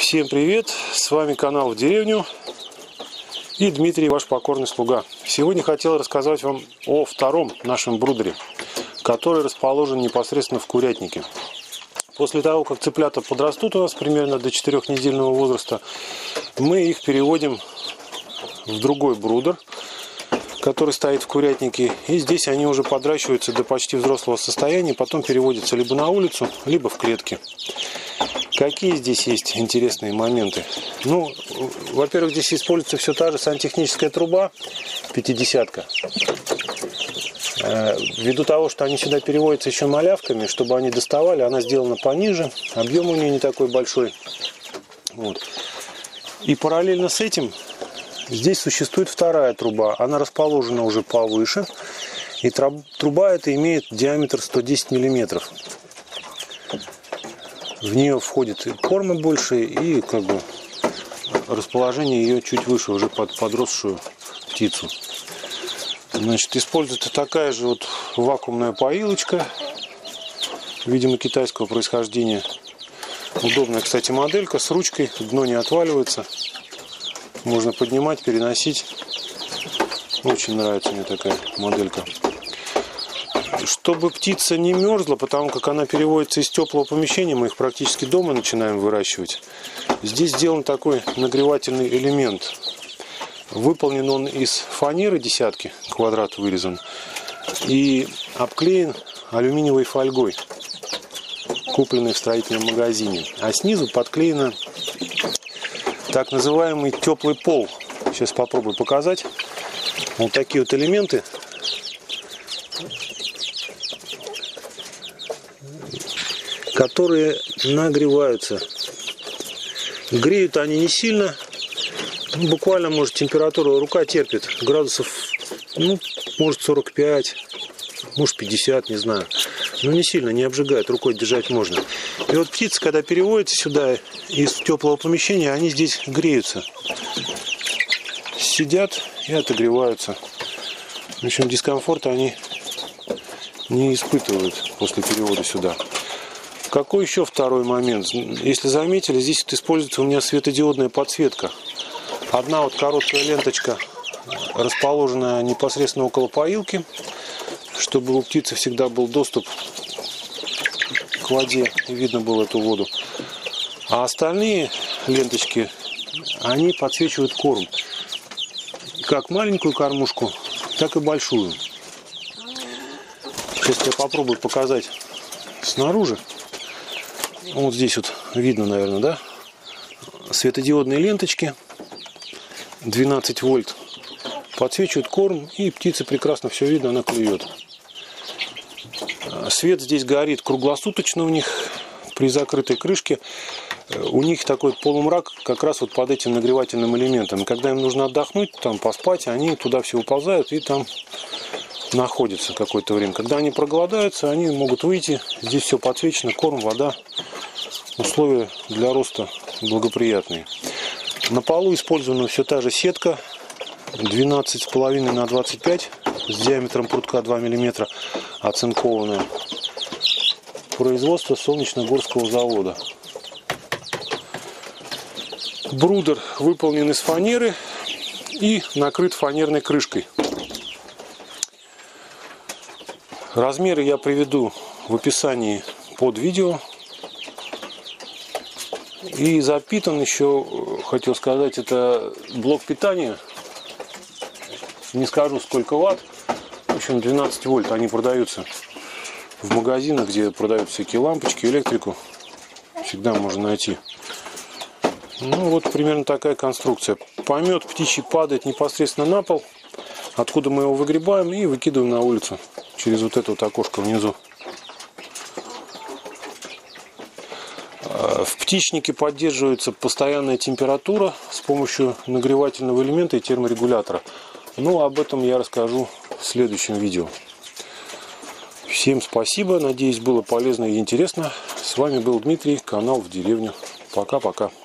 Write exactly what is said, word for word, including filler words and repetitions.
Всем привет! С вами канал В Деревню и Дмитрий, ваш покорный слуга. Сегодня хотел рассказать вам о втором нашем брудере, который расположен непосредственно в курятнике. После того, как цыплята подрастут у нас примерно до четырехнедельного возраста, мы их переводим в другой брудер, который стоит в курятнике. И здесь они уже подращиваются до почти взрослого состояния, потом переводятся либо на улицу, либо в клетки. Какие здесь есть интересные моменты? Ну, во-первых, здесь используется все та же сантехническая труба, пятидесятка. Ввиду того, что они сюда переводятся еще малявками, чтобы они доставали, она сделана пониже, объем у нее не такой большой. Вот. И параллельно с этим здесь существует вторая труба. Она расположена уже повыше. И труба эта имеет диаметр сто десять миллиметров. В нее входит и корма больше, и как бы расположение ее чуть выше, уже под подросшую птицу. Значит, используется такая же вот вакуумная поилочка, видимо, китайского происхождения. Удобная, кстати, моделька с ручкой, дно не отваливается. Можно поднимать, переносить. Очень нравится мне такая моделька. Чтобы птица не мерзла, потому как она переводится из теплого помещения, мы их практически дома начинаем выращивать. Здесь сделан такой нагревательный элемент. Выполнен он из фанеры десятки, квадрат вырезан, и обклеен алюминиевой фольгой, купленной в строительном магазине. А снизу подклеено так называемый теплый пол. Сейчас попробую показать. Вот такие вот элементы. Которые нагреваются. Греют они не сильно. Ну, буквально, может, температура рука терпит. Градусов, ну, может, сорок пять, может, пятьдесят, не знаю. Но не сильно, не обжигает. Рукой держать можно. И вот птицы, когда переводятся сюда из теплого помещения, они здесь греются. Сидят и отогреваются. В общем, дискомфорта они не испытывают после перевода сюда. Какой еще второй момент? Если заметили, здесь вот используется у меня светодиодная подсветка. Одна вот короткая ленточка, расположенная непосредственно около поилки, чтобы у птицы всегда был доступ к воде и видно было эту воду. А остальные ленточки, они подсвечивают корм. Как маленькую кормушку, так и большую. Сейчас я попробую показать снаружи. Вот здесь вот видно, наверное, да? Светодиодные ленточки, двенадцать вольт, подсвечивают корм, и птице прекрасно все видно, она клюет. Свет здесь горит круглосуточно у них при закрытой крышке. У них такой полумрак как раз вот под этим нагревательным элементом. И когда им нужно отдохнуть, там поспать, они туда все уползают и там находятся какое-то время. Когда они проголодаются, они могут выйти. Здесь все подсвечено, корм, вода. Условия для роста благоприятные. На полу использована все та же сетка двенадцать с половиной на двадцать пять с диаметром прутка два миллиметра, оцинкованная. Производство Солнечногорского завода. Брудер выполнен из фанеры и накрыт фанерной крышкой. Размеры я приведу в описании под видео. И запитан еще, хотел сказать, это блок питания. Не скажу сколько ватт. В общем, двенадцать вольт. Они продаются в магазинах, где продают всякие лампочки, электрику. Всегда можно найти. Ну вот примерно такая конструкция. Помет птичий падает непосредственно на пол, откуда мы его выгребаем и выкидываем на улицу через вот это вот окошко внизу. В птичнике поддерживается постоянная температура с помощью нагревательного элемента и терморегулятора. Но об этом я расскажу в следующем видео. Всем спасибо. Надеюсь, было полезно и интересно. С вами был Дмитрий, канал В Деревню. Пока-пока.